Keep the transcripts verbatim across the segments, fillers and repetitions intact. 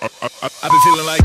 I've been feeling like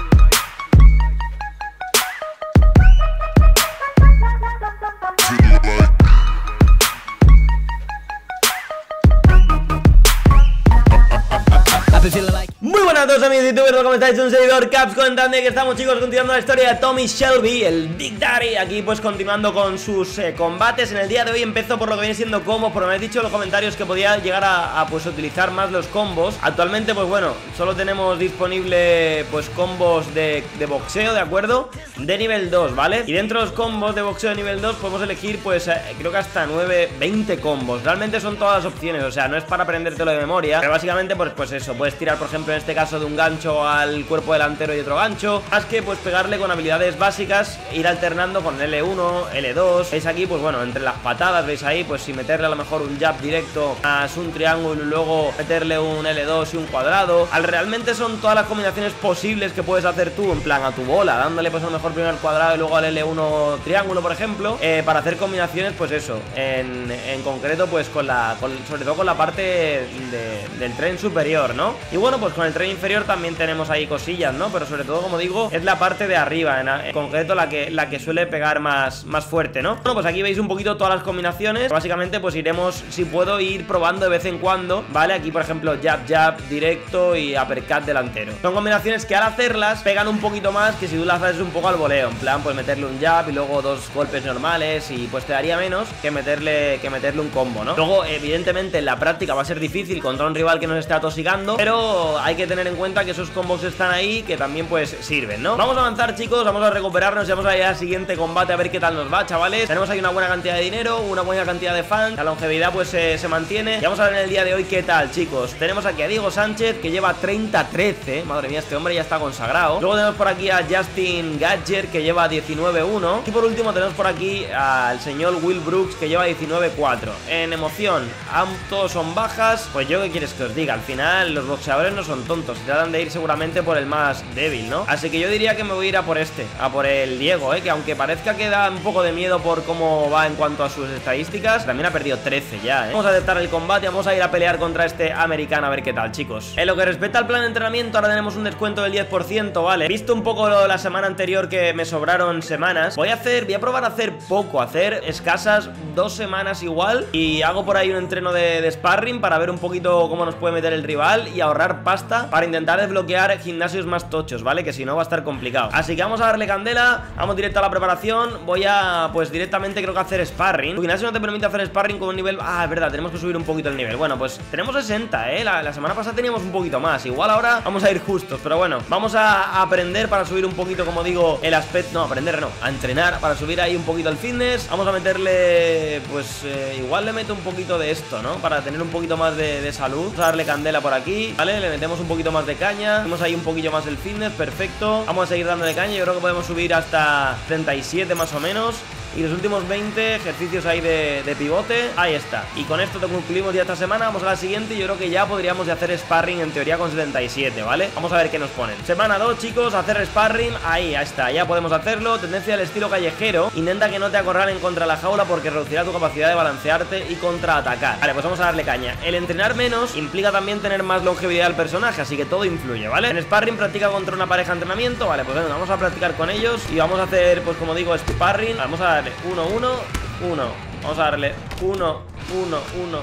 Muy buenas a todos amigos de youtubers, ¿cómo estáis? Un seguidor Caps comentando que estamos, chicos, continuando la historia de Tommy Shelby, el Big Daddy. Aquí pues continuando con sus eh, combates. En el día de hoy empezó por lo que viene siendo combos, porque me habéis dicho en los comentarios que podía llegar a, a pues utilizar más los combos. Actualmente pues bueno, solo tenemos disponible pues combos de, de boxeo, ¿de acuerdo? De nivel dos, ¿vale? Y dentro de los combos de boxeo de nivel dos podemos elegir pues eh, creo que hasta nueve, veinte combos. Realmente son todas las opciones, o sea, no es para aprendértelo de memoria, pero básicamente pues, pues eso, puedes tirar por ejemplo en este caso de un gancho al cuerpo delantero y otro gancho, más que pues pegarle con habilidades básicas, ir alternando con L uno, L dos. Veis aquí pues bueno, entre las patadas, veis ahí pues si meterle a lo mejor un jab directo más un triángulo y luego meterle un L dos y un cuadrado. Al realmente son todas las combinaciones posibles que puedes hacer tú, en plan a tu bola, dándole pues a lo mejor primero al cuadrado y luego al L uno triángulo, por ejemplo, eh, para hacer combinaciones pues eso, en, en concreto pues con la, con, sobre todo con la parte de, del tren superior, ¿no? Y bueno, pues con el tren inferior también tenemos ahí cosillas, ¿no? Pero sobre todo, como digo, es la parte de arriba, en, en concreto la que, la que suele pegar más, más fuerte, ¿no? Bueno, pues aquí veis un poquito todas las combinaciones. Básicamente pues iremos, si puedo, ir probando de vez en cuando, ¿vale? Aquí por ejemplo jab, jab, directo y uppercut delantero. Son combinaciones que al hacerlas pegan un poquito más que si tú las haces un poco al voleo, en plan pues meterle un jab y luego dos golpes normales y pues te daría menos que meterle, que meterle un combo, ¿no? Luego evidentemente en la práctica va a ser difícil contra un rival que nos esté atosigando, pero hay que tener en cuenta que esos combos están ahí, que también pues sirven, ¿no? Vamos a avanzar, chicos, vamos a recuperarnos y vamos a ir al siguiente combate a ver qué tal nos va, chavales. Tenemos ahí una buena cantidad de dinero, una buena cantidad de fans, la longevidad pues eh, se mantiene. Y vamos a ver en el día de hoy qué tal, chicos. Tenemos aquí a Diego Sánchez, que lleva treinta trece, madre mía, este hombre ya está consagrado. Luego tenemos por aquí a Justin Gadger, que lleva diecinueve uno. Y por último tenemos por aquí al señor Will Brooks, que lleva diecinueve cuatro. En emoción, todos son bajas. Pues yo, ¿qué quieres que os diga? Al final los boxeadores no son tontos, se tratan de ir seguramente por el más débil, ¿no? Así que yo diría que me voy a ir a por este, a por el Diego, ¿eh? Que aunque parezca que da un poco de miedo por cómo va en cuanto a sus estadísticas, también ha perdido trece ya, ¿eh? Vamos a aceptar el combate, vamos a ir a pelear contra este americano a ver qué tal, chicos. En lo que respecta al plan de entrenamiento, ahora tenemos un descuento del diez por ciento, ¿vale? Visto un poco lo, la semana anterior que me sobraron semanas, voy a hacer, voy a probar a hacer poco, hacer escasas dos semanas igual, y hago por ahí un entreno de, de sparring para ver un poquito cómo nos puede meter el rival y ahorrar pasta para intentar desbloquear gimnasios más tochos, ¿vale? Que si no va a estar complicado. Así que vamos a darle candela, vamos directo a la preparación. Voy a, pues directamente creo que hacer sparring. Tu gimnasio no te permite hacer sparring con un nivel... Ah, es verdad, tenemos que subir un poquito el nivel. Bueno, pues tenemos sesenta, ¿eh? La, la semana pasada teníamos un poquito más. Igual ahora vamos a ir justos, pero bueno, vamos a aprender para subir un poquito, como digo, el aspecto... No, aprender no, a entrenar para subir ahí un poquito el fitness. Vamos a meterle, pues eh, igual le meto un poquito de esto, ¿no? Para tener un poquito más de, de salud. Vamos a darle candela por aquí, ¿vale? Le metemos un poquito más de caña. Tenemos ahí un poquillo más el fitness, perfecto. Vamos a seguir dándole caña, yo creo que podemos subir hasta treinta y siete más o menos. Y los últimos veinte ejercicios ahí de, de pivote. Ahí está. Y con esto te concluimos ya esta semana. Vamos a la siguiente y yo creo que ya podríamos de hacer sparring en teoría con setenta y siete, ¿vale? Vamos a ver qué nos ponen. Semana dos, chicos, hacer sparring. Ahí, ahí está, ya podemos hacerlo. Tendencia del estilo callejero. Intenta que no te acorralen contra la jaula porque reducirá tu capacidad de balancearte y contraatacar. Vale, pues vamos a darle caña. El entrenar menos implica también tener más longevidad del personaje, así que todo influye, ¿vale? En sparring practica contra una pareja de entrenamiento. Vale, pues bueno, vamos a practicar con ellos y vamos a hacer, pues como digo, sparring. Vamos a darle uno, uno, uno. Vamos a darle uno, uno, uno,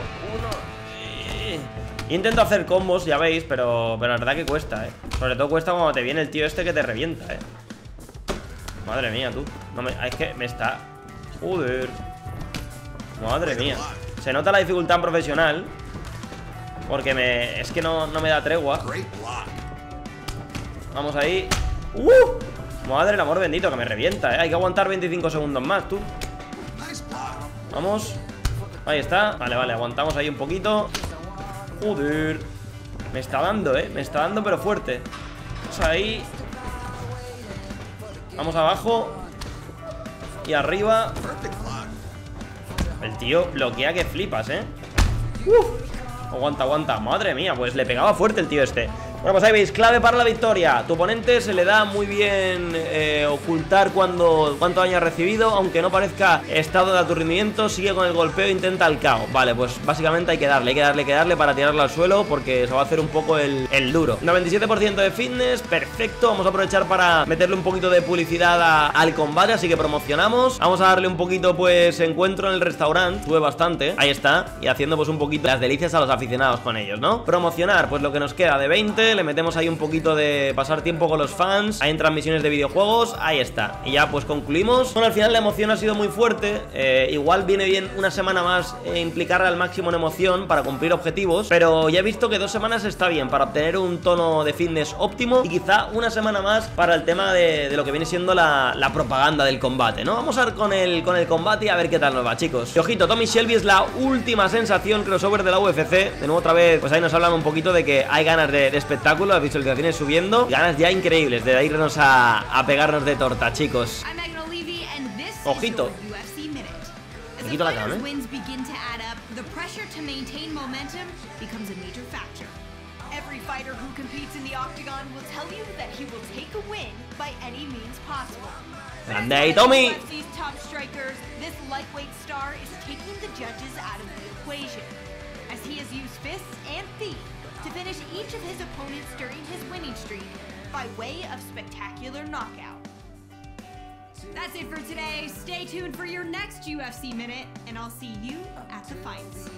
uno. Intento hacer combos, ya veis, pero, pero la verdad que cuesta, eh. Sobre todo cuesta cuando te viene el tío este que te revienta, eh. Madre mía, tú. No me, es que me está... Joder. Madre mía. Se nota la dificultad en profesional, porque me... es que no, no me da tregua. Vamos ahí. ¡Uh! Madre el amor bendito, que me revienta, ¿eh? Hay que aguantar veinticinco segundos más, tú. Vamos. Ahí está. Vale, vale, aguantamos ahí un poquito. Joder. Me está dando, ¿eh? Me está dando, pero fuerte. Vamos ahí. Vamos abajo. Y arriba. El tío bloquea que flipas, ¿eh? Uh. Aguanta, aguanta. Madre mía, pues le pegaba fuerte el tío este. Bueno, pues ahí veis, clave para la victoria. Tu oponente se le da muy bien eh, ocultar cuando, cuánto daño ha recibido, aunque no parezca estado de aturdimiento, sigue con el golpeo e intenta el K O. Vale, pues básicamente hay que darle, hay que darle, hay que darle para tirarlo al suelo, porque se va a hacer un poco el, el duro. noventa y siete por ciento de fitness, perfecto. Vamos a aprovechar para meterle un poquito de publicidad a, al combate, así que promocionamos. Vamos a darle un poquito, pues, encuentro en el restaurante, sube bastante, ahí está, y haciendo pues un poquito las delicias a los aficionados con ellos, ¿no? Promocionar, pues lo que nos queda de veinte. Le metemos ahí un poquito de pasar tiempo con los fans. Ahí entran misiones de videojuegos. Ahí está. Y ya pues concluimos. Bueno, al final la emoción ha sido muy fuerte. eh, Igual viene bien una semana más eh, implicarle al máximo en emoción para cumplir objetivos. Pero ya he visto que dos semanas está bien para obtener un tono de fitness óptimo. Y quizá una semana más para el tema de, de lo que viene siendo la, la propaganda del combate, ¿no? Vamos a ver con el, con el combate y a ver qué tal nos va, chicos. Y ojito, Tommy Shelby es la última sensación crossover de la U F C. De nuevo otra vez, pues ahí nos hablan un poquito de que hay ganas de, de espectáculo. Las visualizaciones subiendo, ganas ya increíbles de irnos a, a pegarnos de torta, chicos. Ojito. Me quito la cama, ¿eh? Grande ahí, Tommy. to finish each of his opponents during his winning streak by way of spectacular knockout. That's it for today. Stay tuned for your next U F C Minute, and I'll see you at the fights.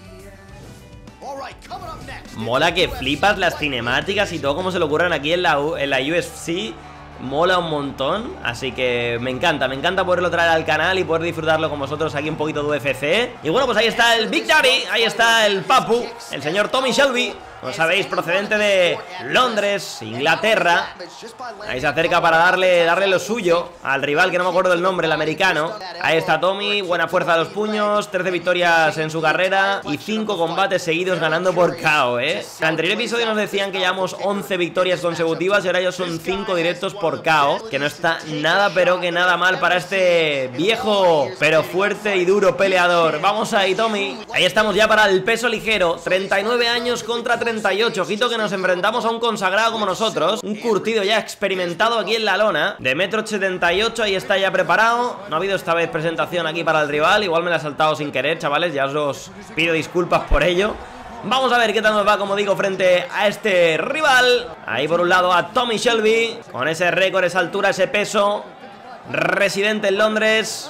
Mola que flipas las cinemáticas y todo como se le ocurren aquí en la, en la U F C. Mola un montón, así que me encanta, me encanta poderlo traer al canal y poder disfrutarlo con vosotros aquí un poquito de U F C. Y bueno, pues ahí está el Big Daddy, ahí está el Papu, el señor Tommy Shelby, como sabéis, procedente de Londres, Inglaterra. Ahí se acerca para darle, darle lo suyo al rival, que no me acuerdo del nombre, el americano. Ahí está Tommy, buena fuerza de los puños, trece victorias en su carrera y cinco combates seguidos ganando por K O, ¿eh? En el anterior episodio nos decían que llevamos once victorias consecutivas y ahora ya son cinco directos por K O, que no está nada pero que nada mal para este viejo pero fuerte y duro peleador. Vamos ahí, Tommy. Ahí estamos ya para el peso ligero, treinta y nueve años contra treinta y ocho. Ojito que nos enfrentamos a un consagrado como nosotros, un curtido ya experimentado aquí en la lona, de metro setenta y ocho. Ahí está ya preparado. No ha habido esta vez presentación aquí para el rival, igual me la he saltado sin querer, chavales, ya os pido disculpas por ello. Vamos a ver qué tal nos va, como digo, frente a este rival. Ahí por un lado a Tommy Shelby, con ese récord, esa altura, ese peso, residente en Londres.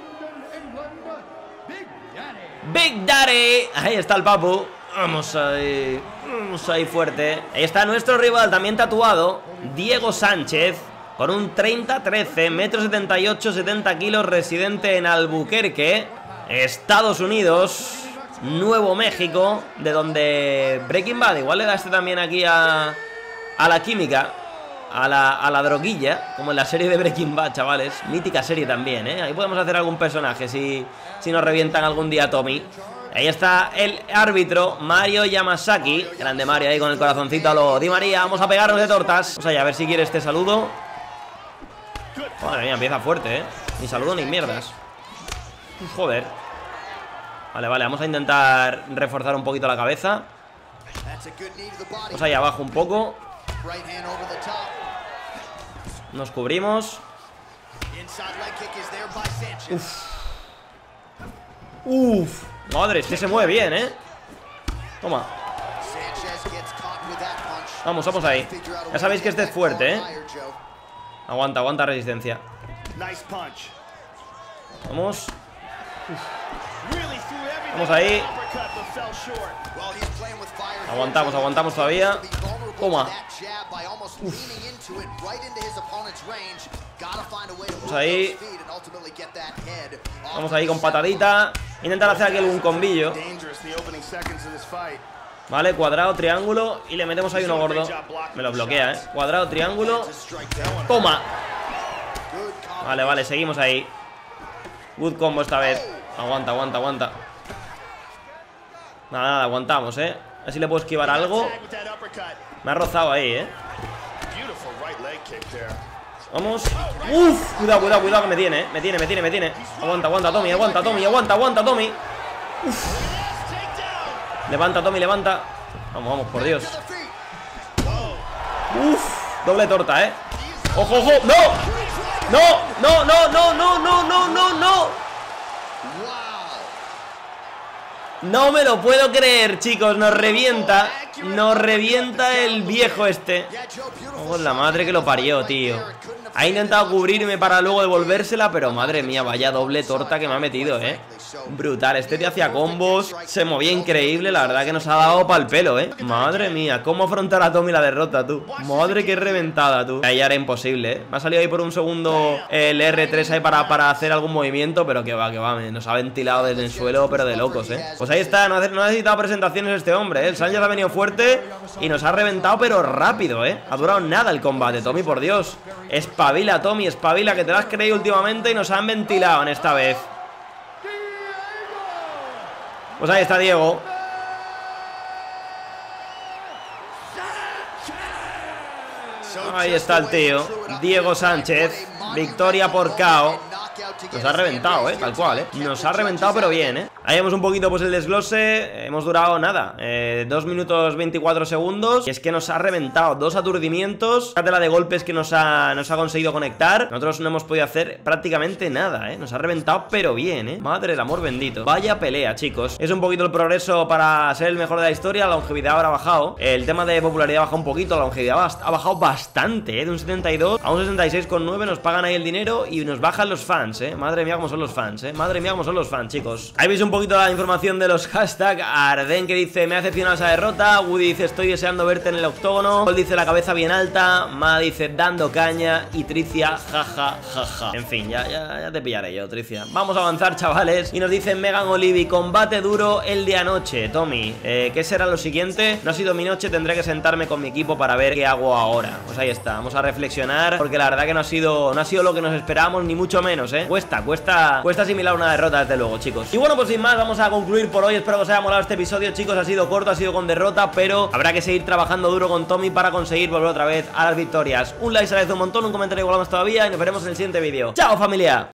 Big Daddy. Ahí está el Papu. Vamos ahí, vamos ahí fuerte. Ahí está nuestro rival, también tatuado, Diego Sánchez, con un treinta trece, metro setenta y ocho, setenta kilos, residente en Albuquerque, Estados Unidos, Nuevo México, de donde Breaking Bad igual le da este también aquí a, a la química, a la, a la droguilla, como en la serie de Breaking Bad, chavales. Mítica serie también, ¿eh? Ahí podemos hacer algún personaje si, si nos revientan algún día a Tommy. Ahí está el árbitro, Mario Yamasaki. Grande Mario ahí con el corazoncito a lo Di María. Vamos a pegarnos de tortas. Vamos allá, a ver si quiere este saludo. Madre mía, empieza fuerte, ¿eh? Ni saludo ni mierdas. Joder. Vale, vale, vamos a intentar reforzar un poquito la cabeza. Vamos ahí abajo un poco. Nos cubrimos. Uf. Uf. Madre, es que se mueve bien, ¿eh? Toma. Vamos, vamos ahí. Ya sabéis que este es fuerte, ¿eh? Aguanta, aguanta resistencia. Vamos. Uf. Vamos ahí. Aguantamos, aguantamos todavía. Toma. Uf. Vamos ahí. Vamos ahí con patadita. Intentar hacer aquí algún combillo. Vale, cuadrado, triángulo. Y le metemos ahí uno gordo. Me lo bloquea, eh. Cuadrado, triángulo. Toma. Vale, vale, seguimos ahí. Good combo esta vez. Aguanta, aguanta, aguanta. Nada, nada, aguantamos, eh. A ver si le puedo esquivar algo. Me ha rozado ahí, eh. Vamos. Uf, cuidado, cuidado, cuidado que me tiene, eh. Me tiene, me tiene, me tiene. Aguanta, aguanta, Tommy, aguanta, Tommy, aguanta, aguanta, Tommy. Uf. Levanta, Tommy, levanta. Vamos, vamos, por Dios. Uf, doble torta, eh. Ojo, ojo, no. No, no, no, no, no, no, no, no, no. No me lo puedo creer, chicos. Nos revienta. Nos revienta el viejo este. Oh, la madre que lo parió, tío. Ha intentado cubrirme para luego devolvérsela, pero madre mía, vaya doble torta que me ha metido, eh. Brutal, este tío hacía combos. Se movía increíble, la verdad que nos ha dado pa'l pelo, eh. Madre mía, cómo afrontar a Tommy la derrota, tú. Madre que reventada, tú. Ahí ya era imposible, eh. Me ha salido ahí por un segundo el R tres ahí para, para hacer algún movimiento, pero que va, que va, nos ha ventilado desde el suelo, pero de locos, eh. Pues ahí está, no ha, no ha necesitado presentaciones este hombre, eh. El Sánchez ha venido fuerte y nos ha reventado, pero rápido, eh. Ha durado nada el combate, Tommy, por Dios. Espabila, Tommy, espabila, que te lo has creído últimamente y nos han ventilado en esta vez. Pues ahí está Diego. Ahí está el tío Diego Sánchez. Victoria por K O. Nos ha reventado, eh, tal cual, eh. Nos ha reventado, pero bien, eh. Ahí vemos un poquito pues el desglose. Hemos durado nada, eh, dos minutos veinticuatro segundos. Y es que nos ha reventado, dos aturdimientos. Fíjate la de golpes que nos ha, nos ha conseguido conectar. Nosotros no hemos podido hacer prácticamente nada, eh. Nos ha reventado, pero bien, eh. Madre del amor bendito. Vaya pelea, chicos. Es un poquito el progreso para ser el mejor de la historia. La longevidad ahora ha bajado. El tema de popularidad ha bajado un poquito. La longevidad ha bajado bastante, eh. De un setenta y dos a un sesenta y seis coma nueve. Nos pagan ahí el dinero y nos bajan los fans, eh. Madre mía cómo son los fans, eh. Madre mía cómo son los fans, chicos. Ahí veis un poquito la información de los hashtags. Arden que dice, me ha decepcionado esa derrota. Woody dice, estoy deseando verte en el octógono. Paul dice, la cabeza bien alta. Ma dice, dando caña. Y Tricia, jaja, jaja. En fin, ya, ya, ya te pillaré yo, Tricia. Vamos a avanzar, chavales. Y nos dice Megan Olivi, combate duro el de anoche. Tommy, eh, ¿qué será lo siguiente? No ha sido mi noche, tendré que sentarme con mi equipo para ver qué hago ahora. Pues ahí está, vamos a reflexionar, porque la verdad que no ha sido, no ha sido lo que nos esperábamos, ni mucho menos, eh. Cuesta, cuesta, cuesta asimilar una derrota, desde luego, chicos. Y bueno, pues sin más, vamos a concluir por hoy. Espero que os haya molado este episodio, chicos. Ha sido corto, ha sido con derrota, pero habrá que seguir trabajando duro con Tommy para conseguir volver otra vez a las victorias. Un like se agradece un montón, un comentario igual más todavía y nos veremos en el siguiente vídeo. ¡Chao, familia!